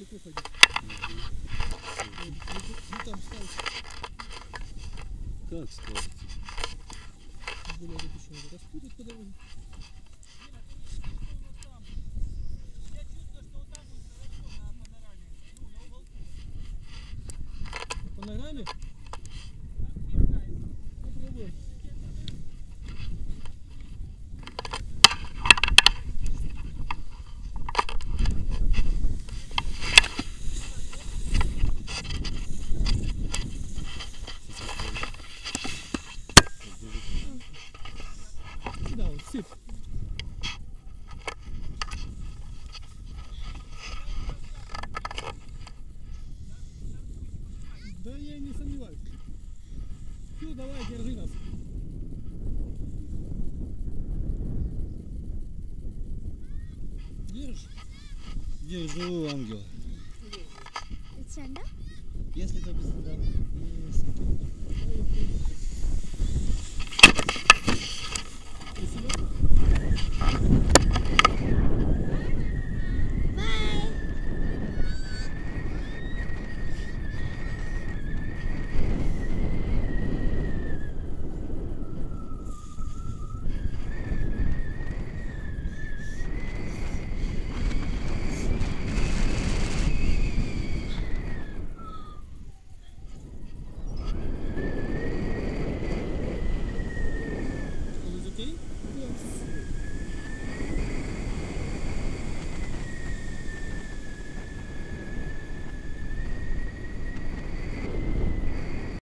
далеко ходить. Ну там ставится. Как ставится? Более запущенный. Распутать по дороге. На панораме? Попробуем. Да, вот сыпь. Да я и не сомневаюсь. Ну давай, держи нас. Держишь? Держу, ангел. Sen de? Если это без да. Спасибо.